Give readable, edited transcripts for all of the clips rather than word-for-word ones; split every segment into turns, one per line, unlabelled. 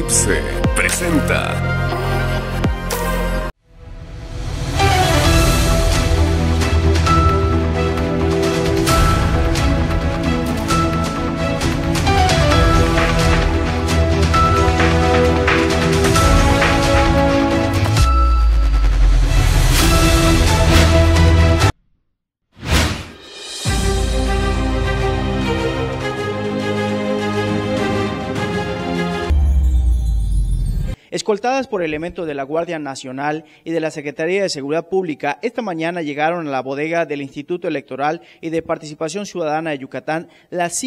Eclipse presenta.
Escoltadas por elementos de la Guardia Nacional y de la Secretaría de Seguridad Pública, esta mañana llegaron a la bodega del Instituto Electoral y de Participación Ciudadana de Yucatán las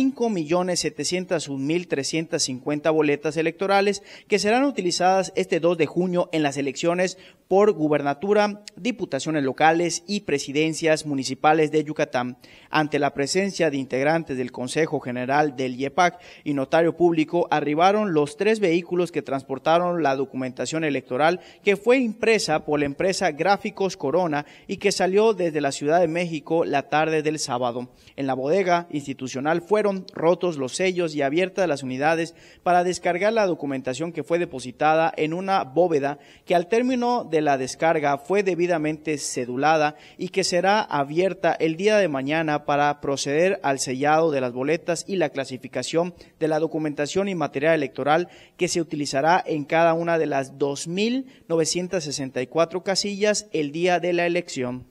5.701.350 boletas electorales que serán utilizadas este 2 de junio en las elecciones por gubernatura, diputaciones locales y presidencias municipales de Yucatán. Ante la presencia de integrantes del Consejo General del IEPAC y notario público, arribaron los 3 vehículos que transportaron la documentación electoral que fue impresa por la empresa Gráficos Corona y que salió desde la Ciudad de México la tarde del sábado. En la bodega institucional fueron rotos los sellos y abiertas las unidades para descargar la documentación que fue depositada en una bóveda que al término de la descarga fue debidamente cedulada y que será abierta el día de mañana para proceder al sellado de las boletas y la clasificación de la documentación y material electoral que se utilizará en cada una de las 2.964 casillas el día de la elección.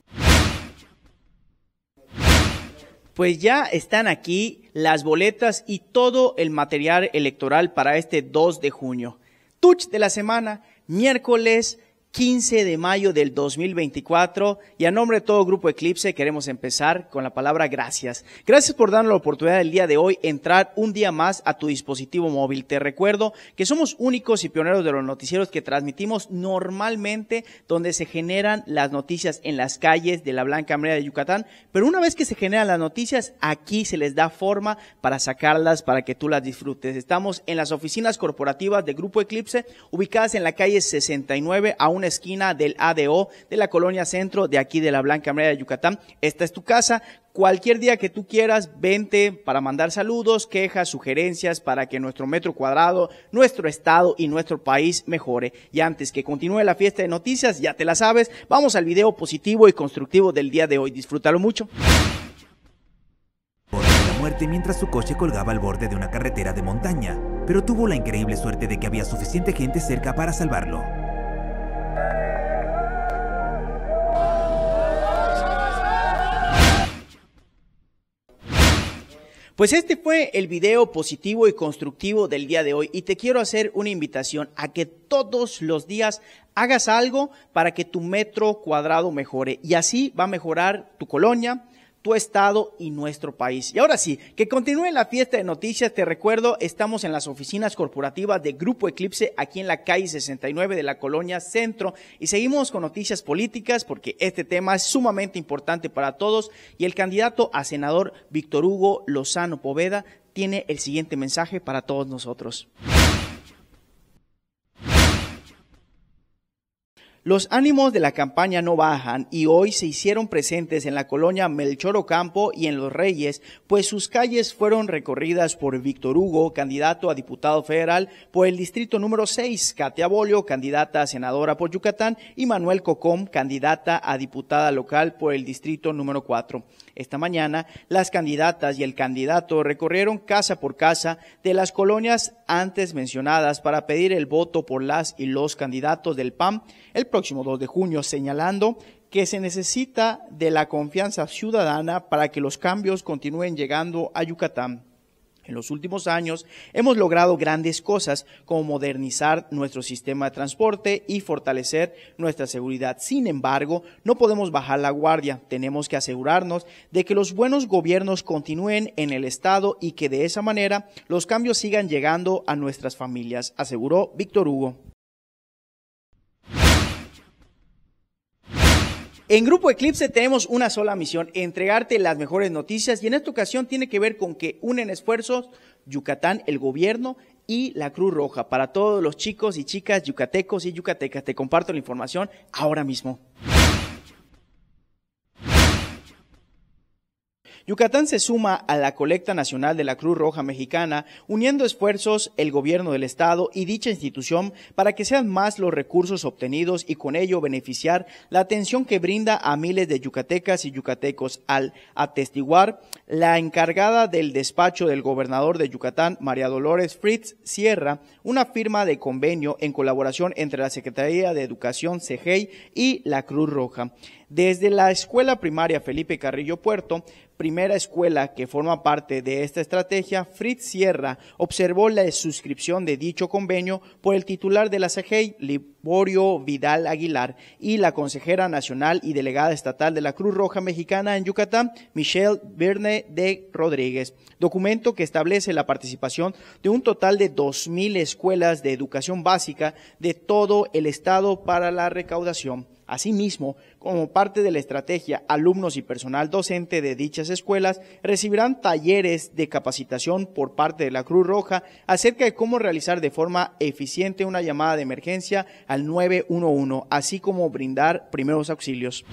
Pues ya están aquí las boletas y todo el material electoral para este 2 de junio. Touch de la semana, miércoles 15 de mayo del 2024, y a nombre de todo Grupo Eclipse queremos empezar con la palabra gracias. Gracias por darnos la oportunidad del día de hoy entrar un día más a tu dispositivo móvil. Te recuerdo que somos únicos y pioneros de los noticieros que transmitimos normalmente donde se generan las noticias en las calles de la Blanca Mérida de Yucatán, pero una vez que se generan las noticias, aquí se les da forma para sacarlas, para que tú las disfrutes. Estamos en las oficinas corporativas de Grupo Eclipse, ubicadas en la calle 69, a una esquina del ADO de la Colonia Centro de aquí de la Blanca Mérida de Yucatán. Esta es tu casa. Cualquier día que tú quieras, vente para mandar saludos, quejas, sugerencias para que nuestro metro cuadrado, nuestro estado y nuestro país mejore. Y antes que continúe la fiesta de noticias, ya te la sabes, vamos al video positivo y constructivo del día de hoy. Disfrútalo mucho.
La muerte mientras su coche colgaba al borde de una carretera de montaña, pero tuvo la increíble suerte de que había suficiente gente cerca para salvarlo.
Pues este fue el video positivo y constructivo del día de hoy y te quiero hacer una invitación a que todos los días hagas algo para que tu metro cuadrado mejore y así va a mejorar tu colonia, tu estado y nuestro país. Y ahora sí, que continúe la fiesta de noticias. Te recuerdo, estamos en las oficinas corporativas de Grupo Eclipse, aquí en la calle 69 de la Colonia Centro, y seguimos con noticias políticas porque este tema es sumamente importante para todos y el candidato a senador Víctor Hugo Lozano Poveda tiene el siguiente mensaje para todos nosotros. Los ánimos de la campaña no bajan y hoy se hicieron presentes en la colonia Melchor Ocampo y en Los Reyes, pues sus calles fueron recorridas por Víctor Hugo, candidato a diputado federal por el distrito número 6, Katia Bolio, candidata a senadora por Yucatán, y Manuel Cocom, candidata a diputada local por el distrito número 4. Esta mañana, las candidatas y el candidato recorrieron casa por casa de las colonias antes mencionadas para pedir el voto por las y los candidatos del PAN el próximo 2 de junio, señalando que se necesita de la confianza ciudadana para que los cambios continúen llegando a Yucatán. En los últimos años hemos logrado grandes cosas como modernizar nuestro sistema de transporte y fortalecer nuestra seguridad. Sin embargo, no podemos bajar la guardia. Tenemos que asegurarnos de que los buenos gobiernos continúen en el estado y que de esa manera los cambios sigan llegando a nuestras familias, aseguró Víctor Hugo. En Grupo Eclipse tenemos una sola misión, entregarte las mejores noticias, y en esta ocasión tiene que ver con que unen esfuerzos Yucatán, el gobierno y la Cruz Roja. Para todos los chicos y chicas yucatecos y yucatecas, te comparto la información ahora mismo. Yucatán se suma a la colecta nacional de la Cruz Roja Mexicana, uniendo esfuerzos el gobierno del estado y dicha institución para que sean más los recursos obtenidos y con ello beneficiar la atención que brinda a miles de yucatecas y yucatecos. Al atestiguar, la encargada del despacho del gobernador de Yucatán, María Dolores Fritz Sierra, una firma de convenio en colaboración entre la Secretaría de Educación, CEGEI, y la Cruz Roja. Desde la escuela primaria Felipe Carrillo Puerto, primera escuela que forma parte de esta estrategia, Fritz Sierra observó la suscripción de dicho convenio por el titular de la CEGEI, Liborio Vidal Aguilar, y la consejera nacional y delegada estatal de la Cruz Roja Mexicana en Yucatán, Michelle Verne de Rodríguez. Documento que establece la participación de un total de 2,000 escuelas de educación básica de todo el estado para la recaudación. Asimismo, como parte de la estrategia, alumnos y personal docente de dichas escuelas recibirán talleres de capacitación por parte de la Cruz Roja acerca de cómo realizar de forma eficiente una llamada de emergencia al 911, así como brindar primeros auxilios.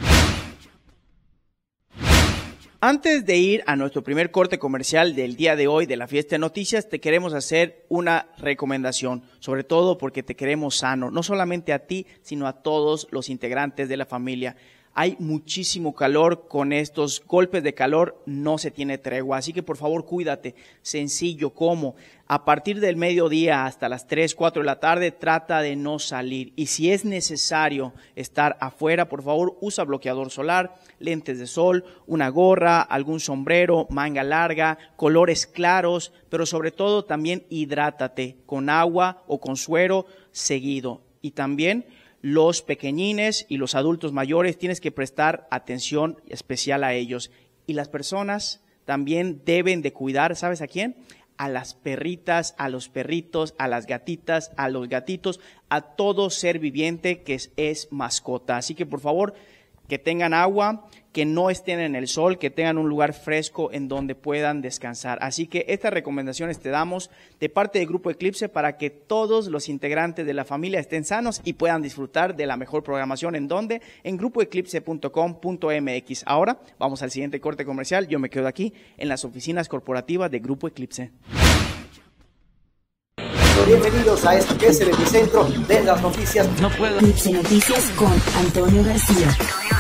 Antes de ir a nuestro primer corte comercial del día de hoy de la Fiesta de Noticias, te queremos hacer una recomendación, sobre todo porque te queremos sano, no solamente a ti, sino a todos los integrantes de la familia. Hay muchísimo calor, con estos golpes de calor no se tiene tregua, así que por favor cuídate. Sencillo, ¿cómo? A partir del mediodía hasta las 3, 4 de la tarde trata de no salir, y si es necesario estar afuera, por favor usa bloqueador solar, lentes de sol, una gorra, algún sombrero, manga larga, colores claros, pero sobre todo también hidrátate con agua o con suero seguido. Y también los pequeñines y los adultos mayores tienes que prestar atención especial a ellos. Y las personas también deben de cuidar, ¿sabes a quién? A las perritas, a los perritos, a las gatitas, a los gatitos, a todo ser viviente que es mascota. Así que por favor, que tengan agua, que no estén en el sol, que tengan un lugar fresco en donde puedan descansar. Así que estas recomendaciones te damos de parte del Grupo Eclipse para que todos los integrantes de la familia estén sanos y puedan disfrutar de la mejor programación. ¿En dónde? En grupoeclipse.com.mx. Ahora vamos al siguiente corte comercial. Yo me quedo aquí en las oficinas corporativas de Grupo Eclipse.
Bienvenidos a esto que es el epicentro de las noticias.
No puedo.
Eclipse Noticias con Antonio García.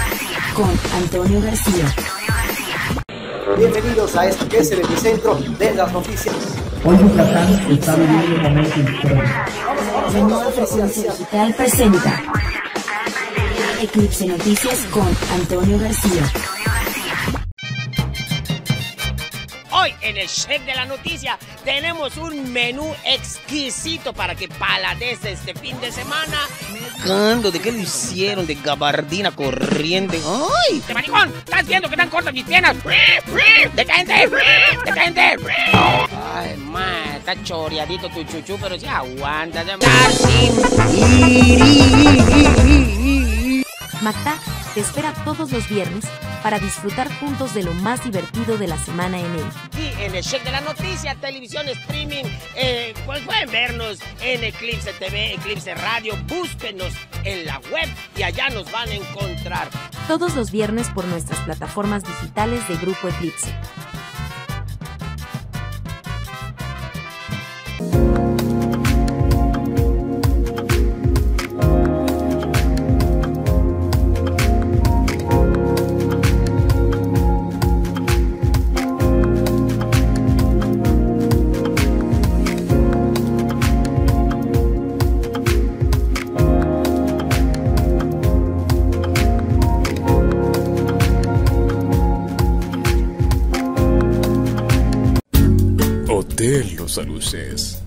Bienvenidos a esto que es el epicentro de las noticias.
Hoy Yucatán está viviendo un momento histórico.
La nueva Frecuencia Digital presenta Eclipse Noticias con Antonio García.
Hoy en el Chef de la Noticia tenemos un menú exquisito para que paladees este fin de semana. ¿De qué lo hicieron? De gabardina corriente. ¡Ay! ¡De maricón! ¿Estás viendo que están cortas mis piernas? ¡Detente! ¡Detente! Ay, man, está choreadito tu chuchu, pero sí aguanta.
Mactac te espera todos los viernes para disfrutar juntos de lo más divertido de la semana en él.
Y en el Chef de la Noticia, televisión streaming, pues pueden vernos en Eclipse TV, Eclipse Radio, búsquenos en la web y allá nos van a encontrar.
Todos los viernes por nuestras plataformas digitales de Grupo Eclipse.
Hotel Los Aluces.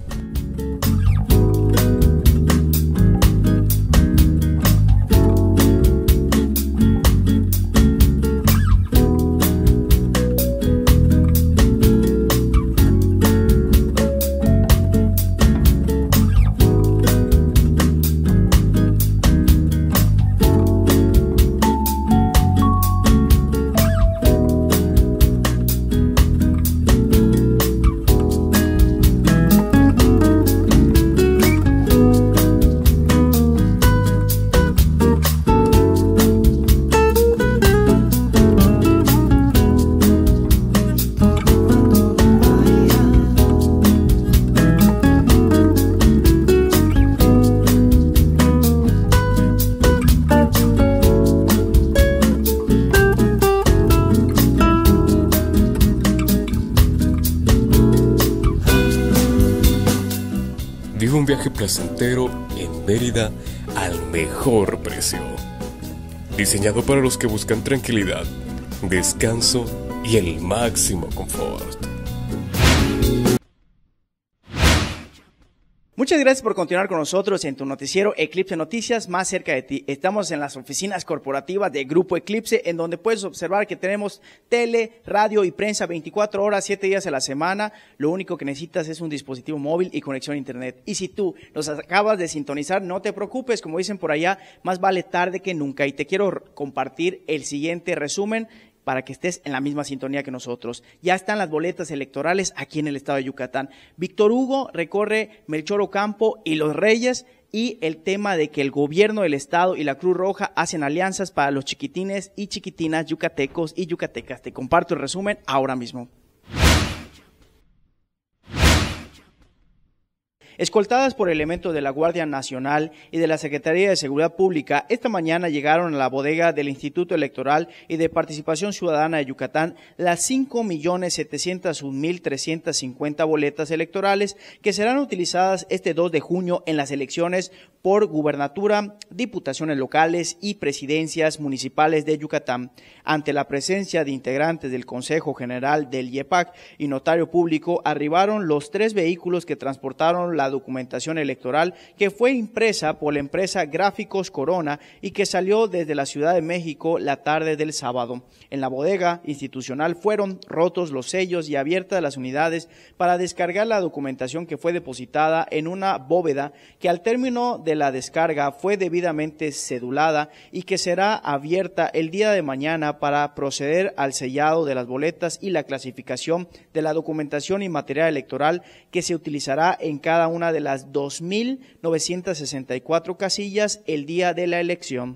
viaje placentero en Mérida al mejor precio. Diseñado para los que buscan tranquilidad, descanso y el máximo confort.
Muchas gracias por continuar con nosotros en tu noticiero Eclipse Noticias, más cerca de ti. Estamos en las oficinas corporativas de Grupo Eclipse, en donde puedes observar que tenemos tele, radio y prensa 24 horas, 7 días a la semana. Lo único que necesitas es un dispositivo móvil y conexión a internet. Y si tú nos acabas de sintonizar, no te preocupes, como dicen por allá, más vale tarde que nunca. Y te quiero compartir el siguiente resumen para que estés en la misma sintonía que nosotros. Ya están las boletas electorales aquí en el estado de Yucatán. Víctor Hugo recorre Melchor Ocampo y Los Reyes, y el tema de que el gobierno del estado y la Cruz Roja hacen alianzas para los chiquitines y chiquitinas yucatecos y yucatecas. Te comparto el resumen ahora mismo. Escoltadas por elementos de la Guardia Nacional y de la Secretaría de Seguridad Pública, esta mañana llegaron a la bodega del Instituto Electoral y de Participación Ciudadana de Yucatán las 5.701.350 boletas electorales que serán utilizadas este 2 de junio en las elecciones por gubernatura, diputaciones locales y presidencias municipales de Yucatán. Ante la presencia de integrantes del Consejo General del IEPAC y notario público, arribaron los 3 vehículos que transportaron la documentación electoral, que fue impresa por la empresa Gráficos Corona y que salió desde la Ciudad de México la tarde del sábado. En la bodega institucional fueron rotos los sellos y abiertas las unidades para descargar la documentación que fue depositada en una bóveda que al término de la descarga fue debidamente cedulada y que será abierta el día de mañana para proceder al sellado de las boletas y la clasificación de la documentación y material electoral que se utilizará en cada una de las 2.964 casillas el día de la elección.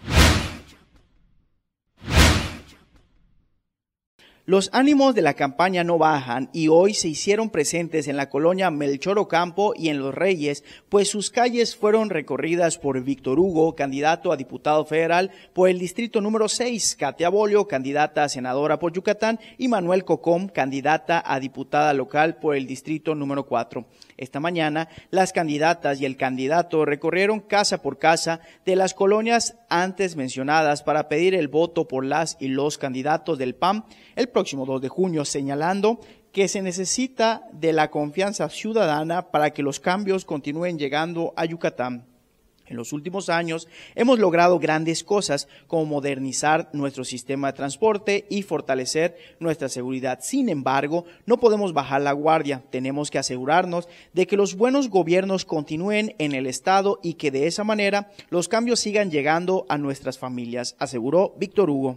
Los ánimos de la campaña no bajan y hoy se hicieron presentes en la colonia Melchor Ocampo y en Los Reyes, pues sus calles fueron recorridas por Víctor Hugo, candidato a diputado federal por el distrito número 6, Katia Bolio, candidata a senadora por Yucatán, y Manuel Cocom, candidata a diputada local por el distrito número 4. Esta mañana, las candidatas y el candidato recorrieron casa por casa de las colonias antes mencionadas para pedir el voto por las y los candidatos del PAN el próximo 2 de junio, señalando que se necesita de la confianza ciudadana para que los cambios continúen llegando a Yucatán. En los últimos años hemos logrado grandes cosas como modernizar nuestro sistema de transporte y fortalecer nuestra seguridad. Sin embargo, no podemos bajar la guardia. Tenemos que asegurarnos de que los buenos gobiernos continúen en el estado y que de esa manera los cambios sigan llegando a nuestras familias, aseguró Víctor Hugo.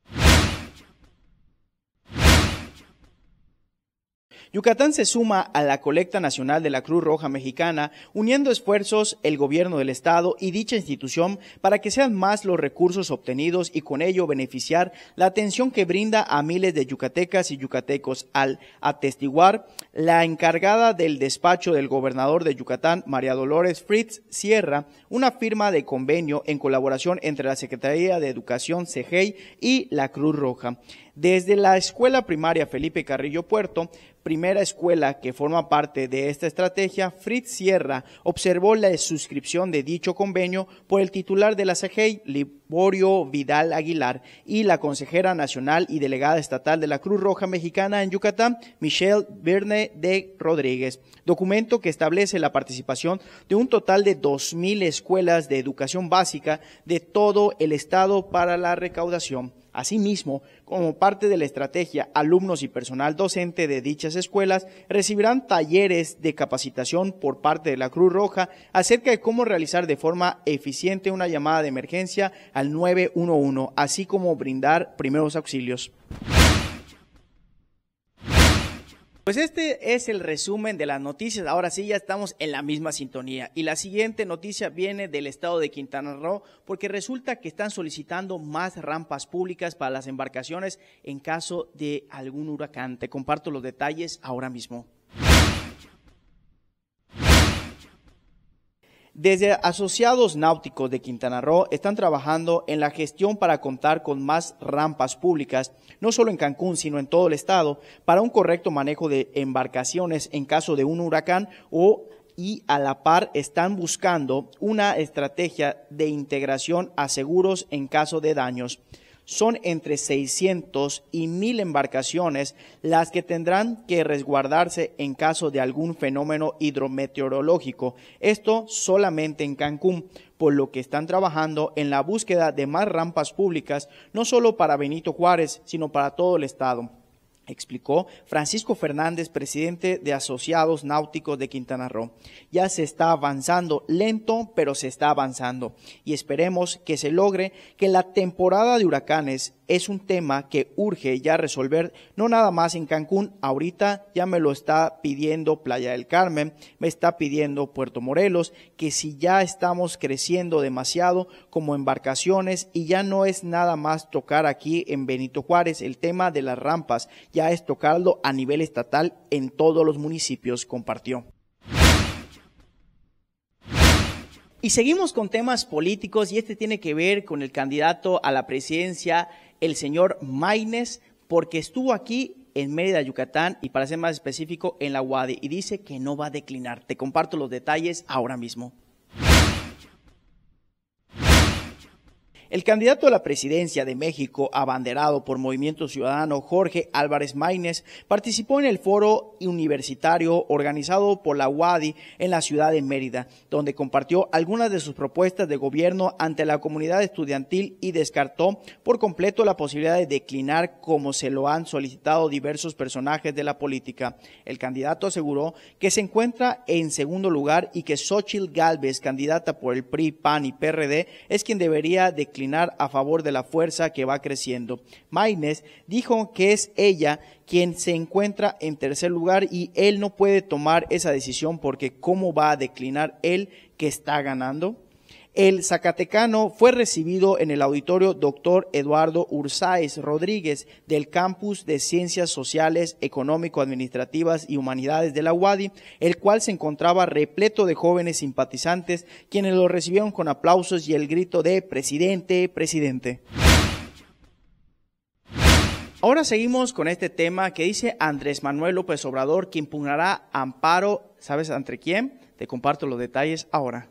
Yucatán se suma a la colecta nacional de la Cruz Roja Mexicana, uniendo esfuerzos el gobierno del estado y dicha institución para que sean más los recursos obtenidos y con ello beneficiar la atención que brinda a miles de yucatecas y yucatecos. Al atestiguar, la encargada del despacho del gobernador de Yucatán, María Dolores Fritz Sierra, una firma de convenio en colaboración entre la Secretaría de Educación, CEGEI, y la Cruz Roja. Desde la escuela primaria Felipe Carrillo Puerto, primera escuela que forma parte de esta estrategia, Fritz Sierra observó la suscripción de dicho convenio por el titular de la CEGEI, Liborio Vidal Aguilar, y la consejera nacional y delegada estatal de la Cruz Roja Mexicana en Yucatán, Michelle Verne de Rodríguez. Documento que establece la participación de un total de 2,000 escuelas de educación básica de todo el estado para la recaudación. Asimismo, como parte de la estrategia, alumnos y personal docente de dichas escuelas recibirán talleres de capacitación por parte de la Cruz Roja acerca de cómo realizar de forma eficiente una llamada de emergencia al 911, así como brindar primeros auxilios. Pues este es el resumen de las noticias. Ahora sí, ya estamos en la misma sintonía. Y la siguiente noticia viene del estado de Quintana Roo, porque resulta que están solicitando más rampas públicas para las embarcaciones en caso de algún huracán. Te comparto los detalles ahora mismo. Desde Asociados Náuticos de Quintana Roo están trabajando en la gestión para contar con más rampas públicas, no solo en Cancún, sino en todo el estado, para un correcto manejo de embarcaciones en caso de un huracán o y a la par están buscando una estrategia de integración a seguros en caso de daños. Son entre 600 y 1,000 embarcaciones las que tendrán que resguardarse en caso de algún fenómeno hidrometeorológico. Esto solamente en Cancún, por lo que están trabajando en la búsqueda de más rampas públicas, no solo para Benito Juárez, sino para todo el estado, explicó Francisco Fernández, presidente de Asociados Náuticos de Quintana Roo. Ya se está avanzando, lento, pero se está avanzando, y esperemos que se logre que la temporada de huracanes es un tema que urge ya resolver, no nada más en Cancún. Ahorita ya me lo está pidiendo Playa del Carmen, me está pidiendo Puerto Morelos, que si ya estamos creciendo demasiado como embarcaciones y ya no es nada más tocar aquí en Benito Juárez el tema de las rampas, ya es tocarlo a nivel estatal en todos los municipios, compartió. Y seguimos con temas políticos, y este tiene que ver con el candidato a la presidencia, el señor Maínez, porque estuvo aquí en Mérida, Yucatán, y para ser más específico, en la UADY, y dice que no va a declinar. Te comparto los detalles ahora mismo. El candidato a la presidencia de México, abanderado por Movimiento Ciudadano, Jorge Álvarez Maínez, participó en el foro universitario organizado por la UADY en la ciudad de Mérida, donde compartió algunas de sus propuestas de gobierno ante la comunidad estudiantil y descartó por completo la posibilidad de declinar como se lo han solicitado diversos personajes de la política. El candidato aseguró que se encuentra en segundo lugar y que Xóchitl Gálvez, candidata por el PRI, PAN y PRD, es quien debería declinar a favor de la fuerza que va creciendo. Maínez dijo que es ella quien se encuentra en tercer lugar y él no puede tomar esa decisión porque ¿cómo va a declinar él que está ganando? El zacatecano fue recibido en el auditorio Dr. Eduardo Ursáez Rodríguez del Campus de Ciencias Sociales, Económico-Administrativas y Humanidades de la UADY, el cual se encontraba repleto de jóvenes simpatizantes, quienes lo recibieron con aplausos y el grito de "Presidente, presidente". Ahora seguimos con este tema que dice Andrés Manuel López Obrador que impugnará amparo, ¿sabes ante quién? Te comparto los detalles ahora.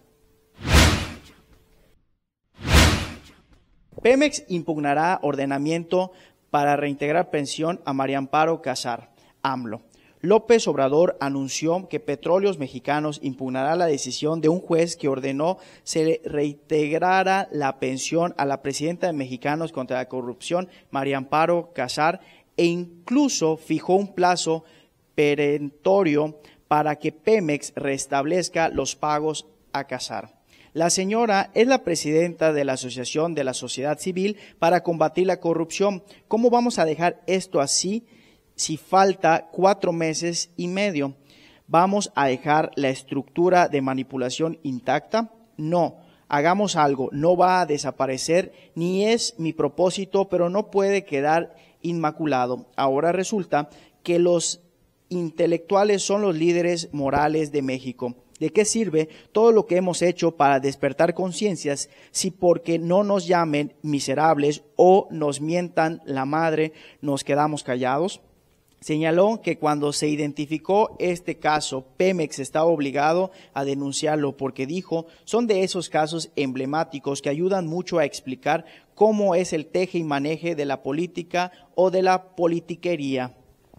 Pemex impugnará ordenamiento para reintegrar pensión a María Amparo Casar, AMLO. López Obrador anunció que Petróleos Mexicanos impugnará la decisión de un juez que ordenó se reintegrara la pensión a la presidenta de Mexicanos contra la Corrupción, María Amparo Casar, e incluso fijó un plazo perentorio para que Pemex restablezca los pagos a Casar. La señora es la presidenta de la Asociación de la Sociedad Civil para combatir la corrupción. ¿Cómo vamos a dejar esto así si falta 4 meses y medio? ¿Vamos a dejar la estructura de manipulación intacta? No, hagamos algo, no va a desaparecer, ni es mi propósito, pero no puede quedar inmaculado. Ahora resulta que los intelectuales son los líderes morales de México. ¿De qué sirve todo lo que hemos hecho para despertar conciencias si porque no nos llamen miserables o nos mientan la madre nos quedamos callados? Señaló que cuando se identificó este caso, Pemex estaba obligado a denunciarlo porque dijo, son de esos casos emblemáticos que ayudan mucho a explicar cómo es el teje y maneje de la política o de la politiquería.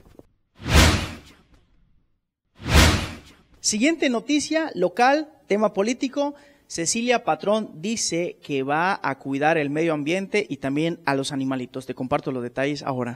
Siguiente noticia local, tema político. Cecilia Patrón dice que va a cuidar el medio ambiente y también a los animalitos. Te comparto los detalles ahora.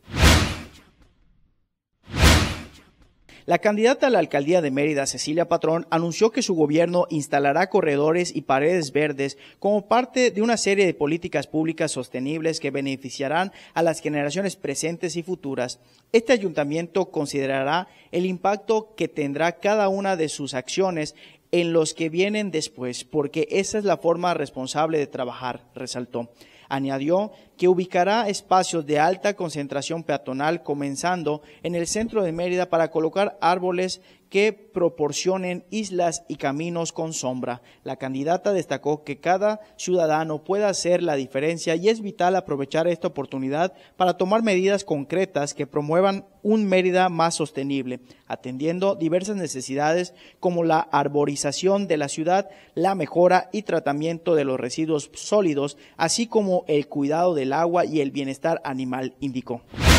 La candidata a la alcaldía de Mérida, Cecilia Patrón, anunció que su gobierno instalará corredores y paredes verdes como parte de una serie de políticas públicas sostenibles que beneficiarán a las generaciones presentes y futuras. Este ayuntamiento considerará el impacto que tendrá cada una de sus acciones en los que vienen después, porque esa es la forma responsable de trabajar, resaltó. Añadió que ubicará espacios de alta concentración peatonal comenzando en el centro de Mérida para colocar árboles que proporcionen islas y caminos con sombra. La candidata destacó que cada ciudadano puede hacer la diferencia y es vital aprovechar esta oportunidad para tomar medidas concretas que promuevan un Mérida más sostenible, atendiendo diversas necesidades como la arborización de la ciudad, la mejora y tratamiento de los residuos sólidos, así como el cuidado del agua y el bienestar animal, indicó.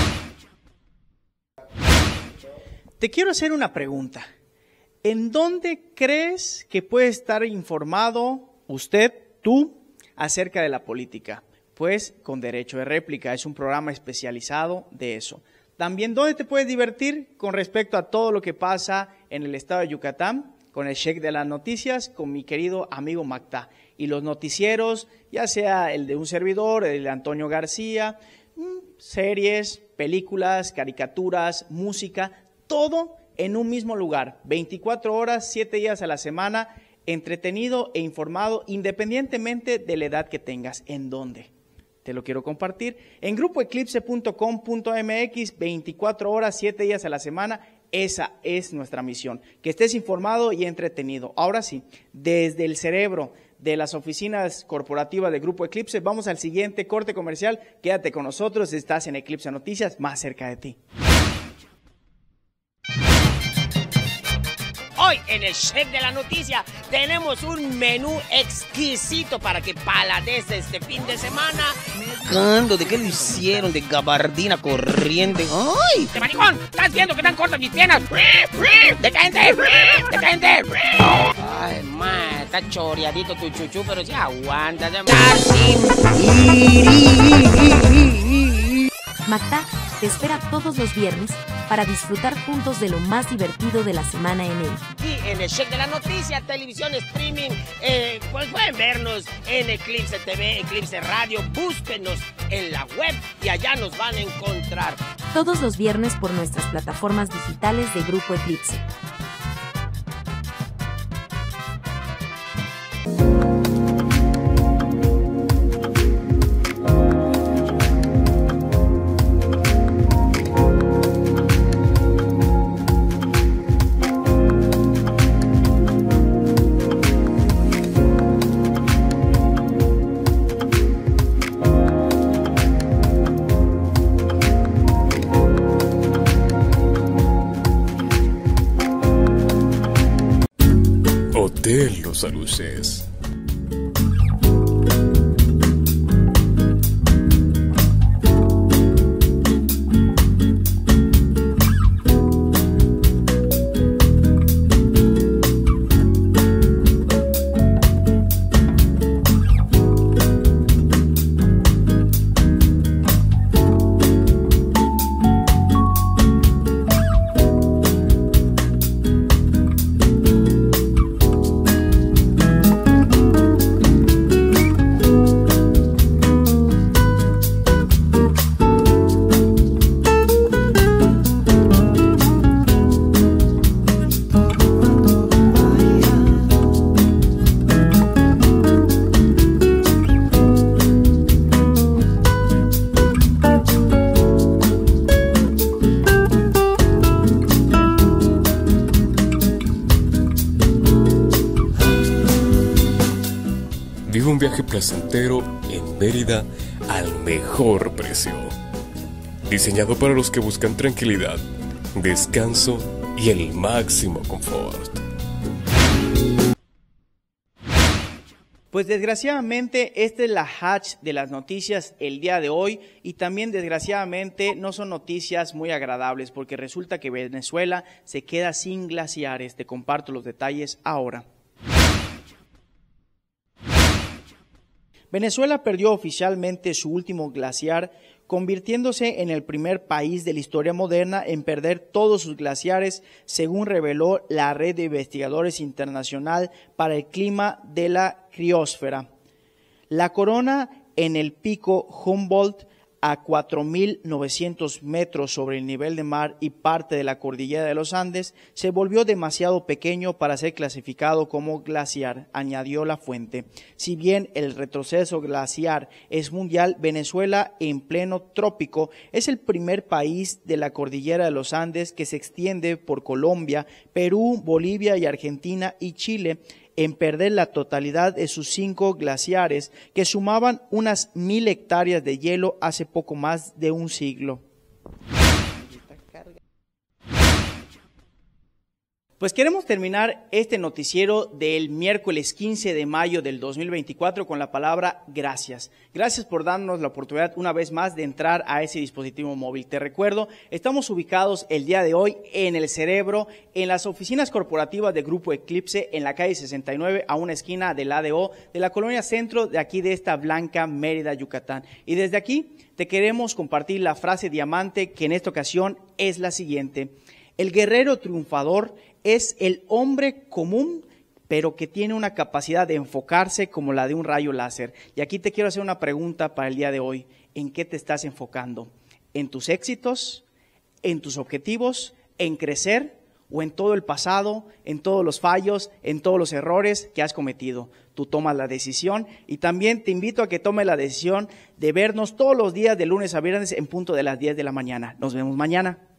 Te quiero hacer una pregunta. ¿En dónde crees que puede estar informado usted, tú, acerca de la política? Pues con derecho de réplica, es un programa especializado de eso. También, ¿dónde te puedes divertir con respecto a todo lo que pasa en el estado de Yucatán? Con el Check de las Noticias, con mi querido amigo Macta. Y los noticieros, ya sea el de un servidor, el de Antonio García, series, películas, caricaturas, música, todo en un mismo lugar, 24 horas, 7 días a la semana, entretenido e informado, independientemente de la edad que tengas. ¿En dónde? Te lo quiero compartir. En grupoeclipse.com.mx, 24 horas, 7 días a la semana. Esa es nuestra misión, que estés informado y entretenido. Ahora sí, desde el cerebro de las oficinas corporativas de Grupo Eclipse, vamos al siguiente corte comercial. Quédate con nosotros, estás en Eclipse Noticias, más cerca de ti.
Hoy en el Check de la Noticia tenemos un menú exquisito para que paladees este fin de semana. ¿De qué lo hicieron? De gabardina corriente. ¡Ay! ¡De maricón! ¿Estás viendo que están cortas mis piernas? ¡Detente! ¡Detente! Ay, man, está choreadito tu chuchu, pero sí aguanta.
Macta te espera todos los viernes para disfrutar juntos de lo más divertido de la semana en él.
Y en el Check de la Noticia, televisión streaming, pues pueden vernos en Eclipse TV, Eclipse Radio, búsquenos en la web y allá nos van a encontrar.
Todos los viernes por nuestras plataformas digitales de Grupo Eclipse.
Hotel Los Aluces. Vive un viaje placentero en Mérida al mejor precio. Diseñado para los que buscan tranquilidad, descanso y el máximo confort.
Pues desgraciadamente esta es la hatch de las noticias el día de hoy y también desgraciadamente no son noticias muy agradables porque resulta que Venezuela se queda sin glaciares. Te comparto los detalles ahora. Venezuela perdió oficialmente su último glaciar, convirtiéndose en el primer país de la historia moderna en perder todos sus glaciares, según reveló la Red de Investigadores Internacional para el Clima de la Criosfera. La corona en el pico Humboldt a 4.900 metros sobre el nivel de mar y parte de la cordillera de los Andes, se volvió demasiado pequeño para ser clasificado como glaciar, añadió la fuente. Si bien el retroceso glaciar es mundial, Venezuela, en pleno trópico, es el primer país de la cordillera de los Andes que se extiende por Colombia, Perú, Bolivia y Argentina y Chile, en perder la totalidad de sus 5 glaciares, que sumaban unas 1.000 hectáreas de hielo hace poco más de un siglo. Pues queremos terminar este noticiero del miércoles 15 de mayo del 2024 con la palabra gracias. Gracias por darnos la oportunidad una vez más de entrar a ese dispositivo móvil. Te recuerdo, estamos ubicados el día de hoy en el Cerebro, en las oficinas corporativas de Grupo Eclipse, en la calle 69, a una esquina del ADO, de la colonia centro de aquí de esta blanca Mérida, Yucatán. Y desde aquí te queremos compartir la frase diamante, que en esta ocasión es la siguiente: el guerrero triunfador es el hombre común, pero que tiene una capacidad de enfocarse como la de un rayo láser. Y aquí te quiero hacer una pregunta para el día de hoy. ¿En qué te estás enfocando? ¿En tus éxitos? ¿En tus objetivos? ¿En crecer? ¿O en todo el pasado? ¿En todos los fallos? ¿En todos los errores que has cometido? Tú tomas la decisión, y también te invito a que tomes la decisión de vernos todos los días de lunes a viernes en punto de las 10 de la mañana. Nos vemos mañana.